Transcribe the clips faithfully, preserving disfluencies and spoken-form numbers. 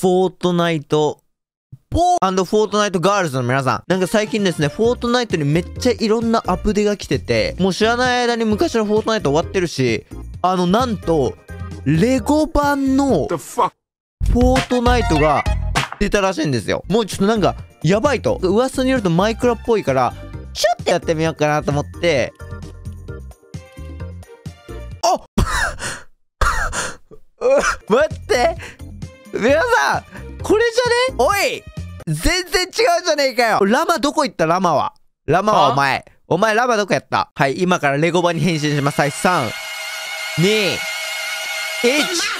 フォートナイト、ボー&フォートナイトガールズの皆さん。なんか最近ですね、フォートナイトにめっちゃいろんなアップデが来てて、もう知らない間に昔のフォートナイト終わってるし、あの、なんと、レゴ版の、フォートナイトが出たらしいんですよ。もうちょっとなんか、やばいと。噂によるとマイクラっぽいから、ちょっとやってみようかなと思って、あ待って皆さんこれじゃねおい全然違うじゃねえかよラマどこ行ったラマはラマはお前お前ラマどこやったはい、今からレゴ版に変身します。はい、さん、に、いち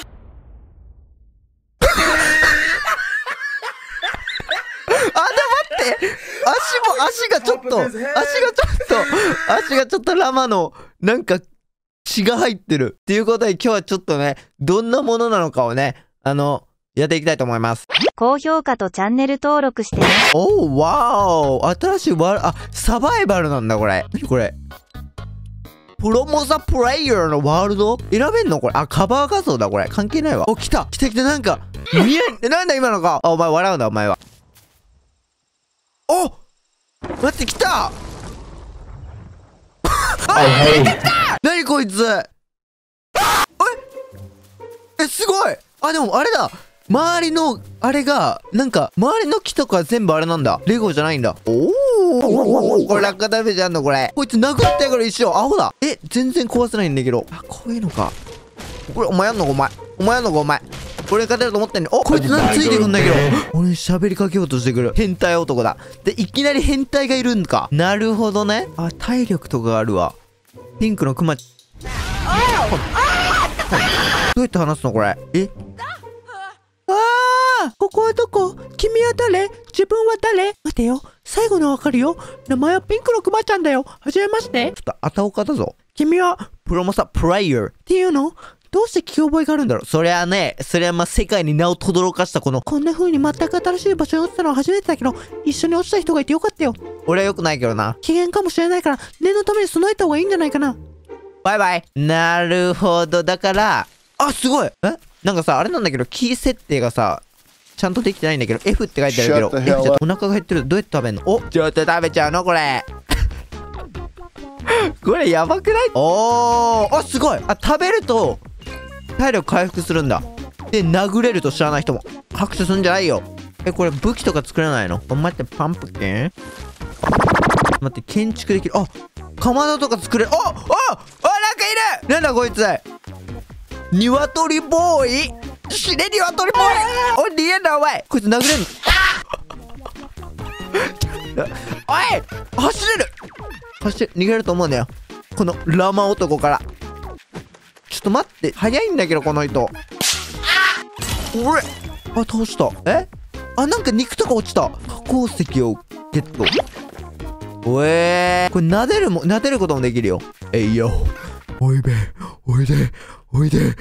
足も足がちょっと足がちょっと足がちょっとラマのなんか血が入ってるっていうことで、今日はちょっとねどんなものなのかをねあのやっていきたいと思います。 高評価とチャンネル登録してね。 おーわーお新しいワールあサバイバルなんだこれ。何これプロモザプレイヤーのワールド選べんのこれ。あカバー画像だこれ。関係ないわ。お来た来た来た。なんか見えなんだ今のか。あお前笑うんだお前は。お待って来た何こいつええすごい。あでもあれだ周りのあれがなんか周りの木とか全部あれなんだ。レゴじゃないんだ。おおこれ落下ダメージあんのこれ。こいつ殴ってやから一生アホだ。え全然壊せないんだけど。あこういうのかこれ。お前やんのかお前お前やんのかお前これ勝てると思ってんねん。おこいつなんかついてくんだけど俺に喋りかけようとしてくる変態男だ。でいきなり変態がいるんか。なるほどね。あ体力とかがあるわ。ピンクのクマどうやって話すのこれ。えああここはどこ君は誰自分は誰待てよ最後のわかるよ名前はピンクのクマちゃんだよはじめましてちょっとあたおかだぞ君はプロモサプレイヤーっていうのどうして聞き覚えがあるんだろう。それはねそれはまあ世界に名を轟かしたこのこんな風に全く新しい場所に落ちたのは初めてだけど一緒に落ちた人がいてよかったよ。俺はよくないけどな。機嫌かもしれないから念のために備えた方がいいんじゃないかな。バイバイ。なるほど。だからあすごいえなんかさあれなんだけどキー設定がさちゃんとできてないんだけど F って書いてあるけど F じゃお腹が減ってる。どうやって食べんの。おちょっと食べちゃうのこれこれやばくない。おーあすごい。あ食べると体力回復するんだ。で殴れると知らない人も拍手するんじゃないよ。えこれ武器とか作れないの。待ってパンプキン待って建築できる。あかまどとか作れる。おおおなんかいる。なんだこいつニワトリボーイ死ねニワトリボーイおい逃げんなお前こいつ殴れんのおい走れる走れ逃げると思うんだよこのラマ男から。ちょっと待って早いんだけどこの人。俺あ倒した。えあなんか肉とか落ちた。加工石をゲット。おえーこれ撫でるも撫でることもできるよ。えいよおいべおいでおいで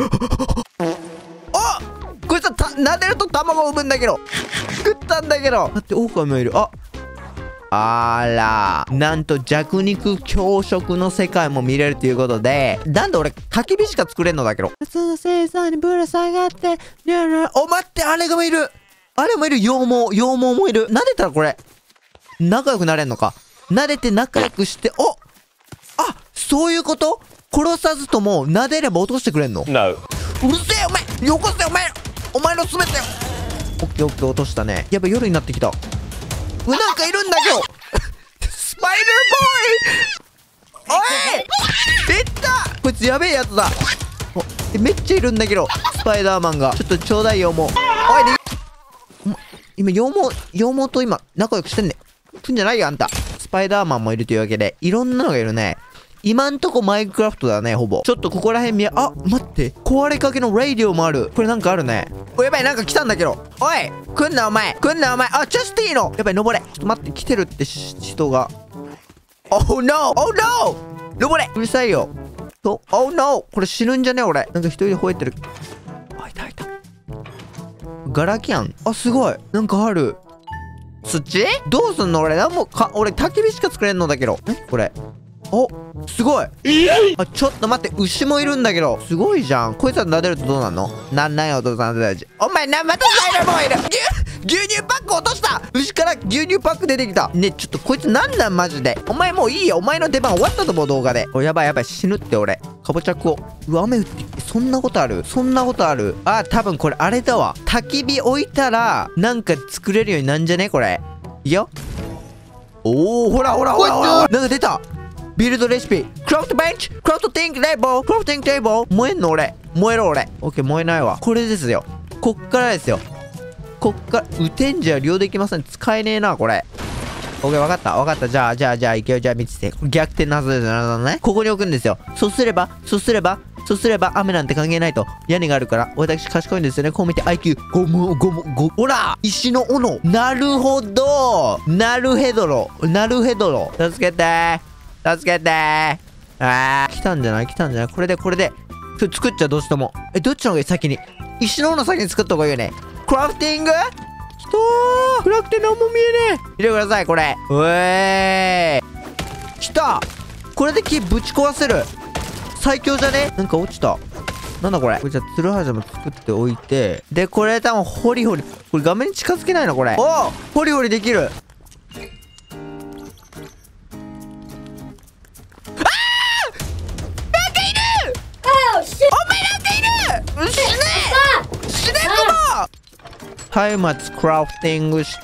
あこいつはた撫でると卵を産むんだけど食ったんだけど。だってオオカミもいる。ああらなんと弱肉強食の世界も見れるということでなんで俺焚き火しか作れんのだけど夏の星座にぶら下がってお待ってあれがもいるあれもいる羊毛羊毛もいる。撫でたらこれ仲良くなれんのか。撫でて仲良くしておあそういうこと殺さずとも撫でれば落としてくれんの。 No うるせえお前よこせお前お前の全てよ。オッケーオッケー落としたね。やっぱ夜になってきた。うなんかいるんだけどスパイダーボーイおいいったこいつやべえやつだ。おえめっちゃいるんだけどスパイダーマンが。ちょっとちょうだいよもう。おい今羊毛羊毛と今仲良くしてんねくんじゃないよあんた。スパイダーマンもいるというわけでいろんなのがいるね。今んとこマインクラフトだねほぼ。ちょっとここら辺見やあ待って壊れかけのレイディオもある。これなんかあるね。おやばいなんか来たんだけどおい来んなお前来んなお前あジャスティーノやばい登れちょっと待って来てるって人が。Oh no oh no 登れうるさいよと Oh no これ死ぬんじゃね俺。なんか一人で吠えてる。あいたいたガラキャンあすごいなんかある。土どうすんの俺なんもか俺焚き火しか作れんのだけど。えこれお、すごい。あ、ちょっと待って、牛もいるんだけど。すごいじゃん。こいつは撫でるとどうなんの？なんなんよ、お父さんたち。お前な、またスパイダーボーイいる。牛牛乳パック落とした。牛から牛乳パック出てきた。ね、ちょっとこいつなんなんマジで。お前もういいよ。お前の出番終わったと思う、動画で。お、やばいやばい、死ぬって俺。かぼちゃ食おう。うわ、雨降ってきて、そんなことある？そんなことある？あ、多分これあれだわ。焚き火置いたら、なんか作れるようになんじゃねこれ。いいよ。おー、ほらほらほらほら。なんか出た。ビルドレシピ。クラフトベンチ、クラフトティングテーブル、クラフティングテーブル。燃えんの俺。燃えろ俺。オッケー、燃えないわ。これですよ。こっからですよ。こっから、撃てんじゃ利用できません。使えねえな、これ。オッケー、わかった。わかった。じゃあ、じゃあ、じゃあ、いけよ。じゃあ、見てて。逆転のはずですね。ここに置くんですよ。そうすれば、そうすれば、そうすれば、雨なんて関係ないと。屋根があるから、私賢いんですよね。こう見て アイキューご む、ごむ、ご、ほら石の斧。なるほど。なるへどろ。なるへどろ。助けてー。助けてー。あー。来たんじゃない来たんじゃないこれで、これで。それ作っちゃう、どうしても。え、どっちの方がいい先に。石の斧先に作った方がいいよね。クラフティングきたー。暗くて何も見えねえ。見てください、これ。うえー。来た。これで木ぶち壊せる。最強じゃね？なんか落ちた。なんだこれ。これじゃあ、ツルハザも作っておいて。で、これ多分、ホリホリ。これ画面に近づけないのこれ。おおホリホリできる。あーなんかいるお前なんかいる死ね死ねとも松明クラフティングして、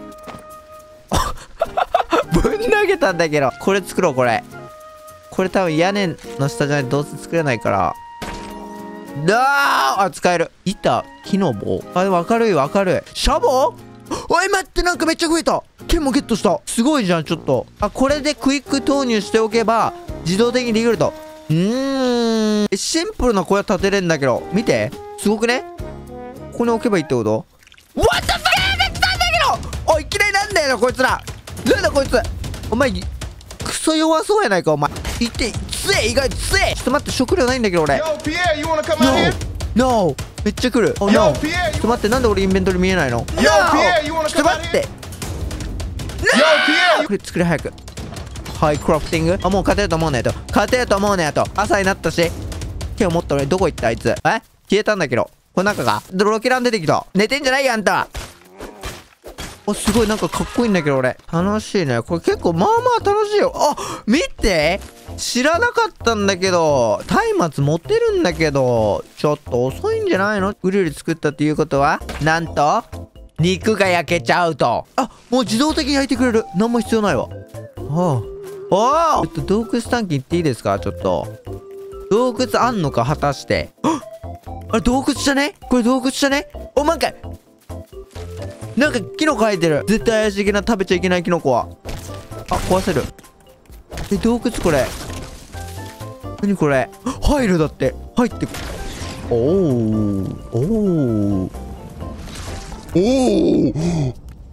ぶん投げたんだけど。これ作ろう、これ。これ多分屋根の下じゃないとどうせ作れないから。だーあ、使える。板、木の棒。あ、でも明るい明るい。シャボおい待って、なんかめっちゃ増えた。剣もゲットした。すごいじゃん、ちょっと。あ、これでクイック投入しておけば、自動的にできると。うーん。シンプルな小屋建てれんだけど。見て。すごくねここに置けばいいってこと ?What the fuck が来たんだけどおい、いきなりなんだよな、こいつら。なんだこいつ。お前、クソ弱そうやないか、お前。いって、つえ、意外とつえ。ちょっと待って、食料ないんだけど、俺。 Yo, Pierre, you wanna come out here? No! めっちゃ来る。Oh Yo, no! Pierre, ちょっと待って、なんで俺インベントリ見えないの Yo, Pierre, you wanna ちょっと come out 待って。 here? Yo, Pierre, これ作れ早く。はい、クラフティング。あ、もう勝てると思うねやと。勝てると思うねやと。朝になったし。手を持った俺、どこ行ったあいつ。え消えたんだけど。これ中かロケラン出てきた。寝てんじゃないよ、あんた。お、すごい、なんかかっこいいんだけど、俺。楽しいね。これ結構、まあまあ楽しいよ。あ、見て知らなかったんだけど、松明持ってるんだけど、ちょっと遅いんじゃないのグリル作ったっていうことは、なんと、肉が焼けちゃうと。あ、もう自動的に焼いてくれる。何も必要ないわ。はあ。おおちょっと洞窟探検行っていいですかちょっと。洞窟あんのか果たして。ああれ洞窟じゃねこれ洞窟じゃねお、なんか、なんかキノコ生えてる。絶対怪しげな食べちゃいけないキノコは。あ、壊せる。え、洞窟これ。何これ入るだって。入ってく。おー。おー。おー。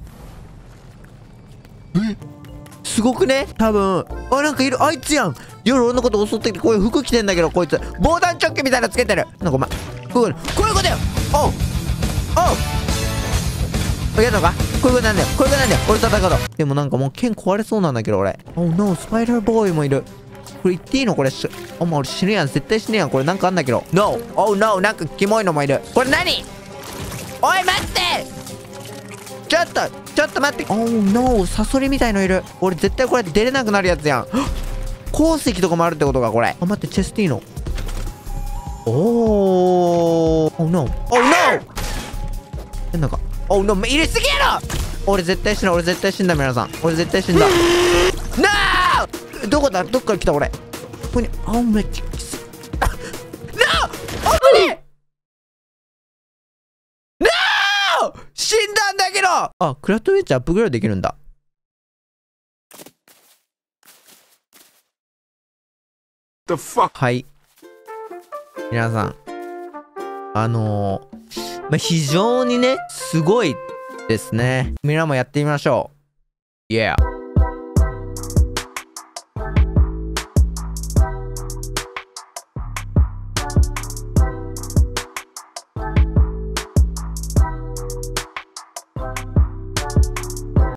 えすごくね多分。あ、なんかいる。あいつやん。夜俺のこと襲ってきて、こういう服着てんだけど、こいつ。防弾チョッキみたいなのつけてる。なんかお前。こういうこういうことよ。おう。おう。やるのかこういうことなんだよ。こういうことなんだよ。俺戦うと。でもなんかもう剣壊れそうなんだけど、俺。Oh no、スパイダーボーイもいる。これ言っていいのこれし。お前俺死ぬやん。絶対死ぬやん。これなんかあんだけど。No! Oh no! なんかキモいのもいる。これ何おい待ってちょっとちょっと待って。 Oh no! サソリみたいのいる。俺絶対これ出れなくなるやつやん。鉱石とかもあるってことかこれ。あ、待って、チェスティーノ。おー Oh no! Oh no! え、なんか Oh no! 入れすぎやろ。俺絶対死ぬ。俺絶対死んだ。皆さん俺絶対死んだ。なあどこだどっから来た俺。ここに。あ、めっちゃきつい。なあおになあ死んだんだけど。あ、クラフトウェッジアップグレードできるんだ。 the fuck? はい。皆さん。あのー、まあ、非常にね、すごいですね。みんなもやってみましょう。Yeah。